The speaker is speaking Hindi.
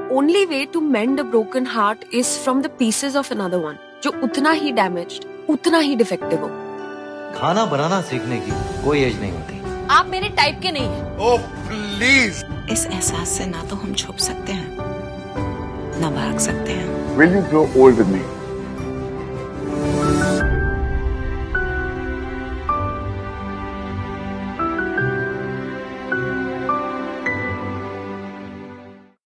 only way to mend a broken heart is from the pieces of another one, जो उतना ही damaged, उतना ही defective हो। खाना बनाना सीखने की कोई एज नहीं होती। आप मेरे टाइप के नहीं हैं। Oh please. इस एहसास से ना तो हम छुप सकते हैं, ना भाग सकते हैं। Will you grow old with me?